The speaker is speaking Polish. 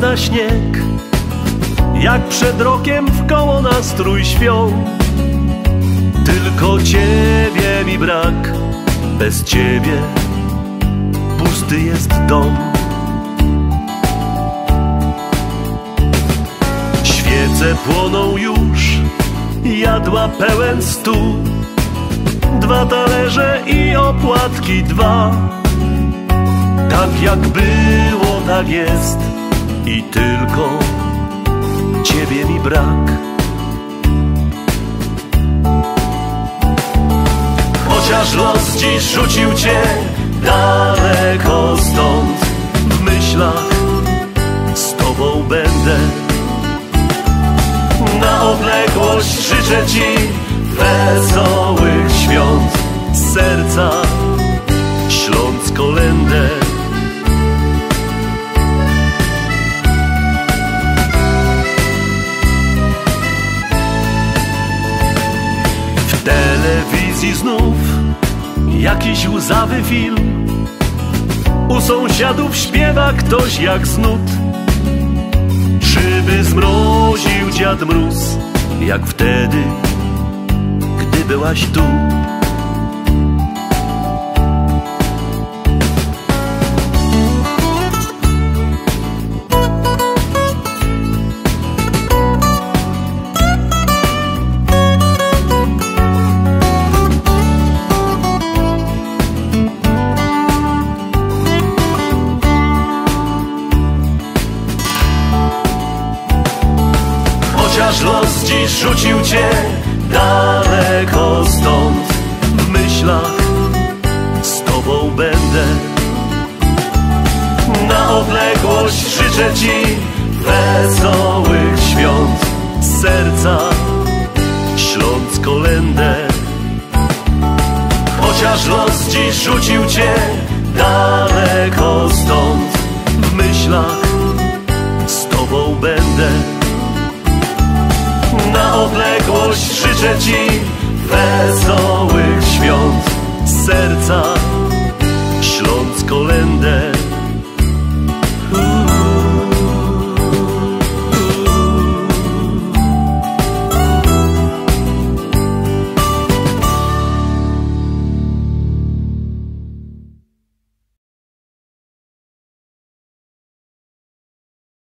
pada śnieg, jak przed rokiem wkoło nastrój śpią. Tylko ciebie mi brak, bez ciebie pusty jest dom. Świece płoną już, jadła pełen stół, 2 talerze i opłatki 2. Tak jak było, tak jest i tylko ciebie mi brak. Chociaż los dziś rzucił cię daleko stąd, w myślach z tobą będę. Na odległość życzę ci wesołych świąt, z serca śląc kolędę. W telewizji znów jakiś łzawy film, u sąsiadów śpiewa ktoś jak snud. Szyby zmroził dziad mróz, jak wtedy, gdy byłaś tu. Chociaż los dziś rzucił cię daleko stąd, w myślach z tobą będę. Na odległość życzę ci wesołych świąt, z serca śląc kolędę. Chociaż los dziś rzucił cię daleko stąd, w myślach z tobą będę. Na odległość życzę ci wesołych